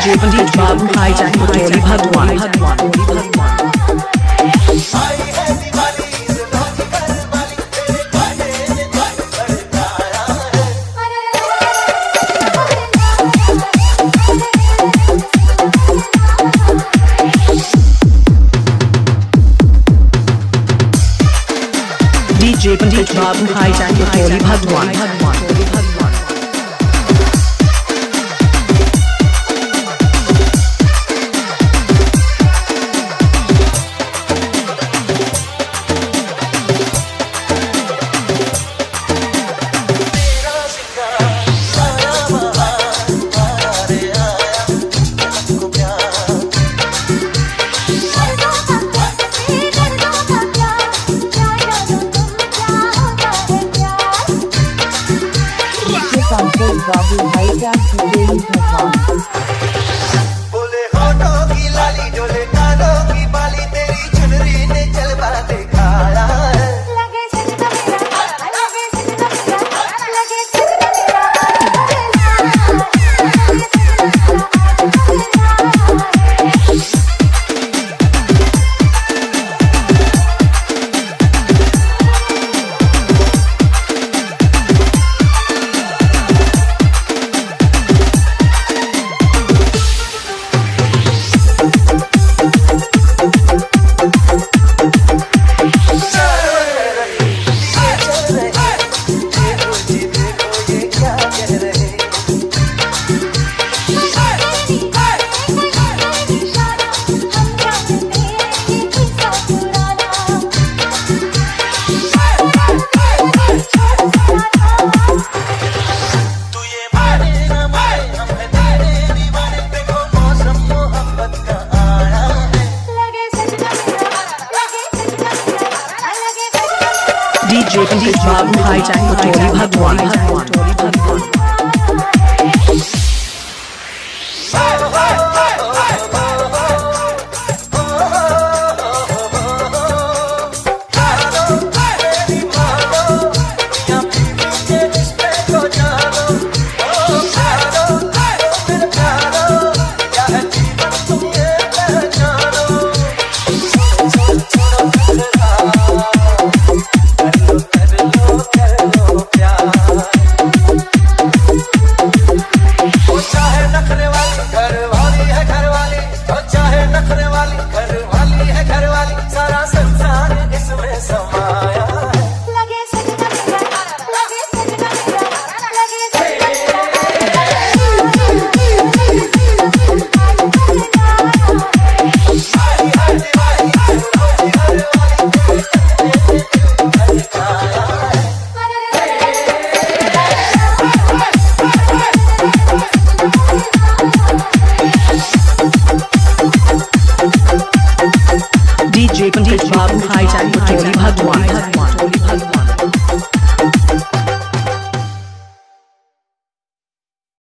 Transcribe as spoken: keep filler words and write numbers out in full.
DJ पंडित बाबू भाईजान पटोली भगवान भगवान भगवान डीजे पंडित बाबू भाईजान पटोली भगवान भगवान बाबू भाईजान पटोली भगवान बोले होठों की लाली डोले कानों की बाली तेरी चुनरी ने जलवा दिखाया है लगे सजना मेरा लगे सजना मेरा लगे सजना डीजे पंडित बाबू भाईजान पटोली भगवान भगवान डीजे पंडित बाबू भाईजान पटोली भगवान।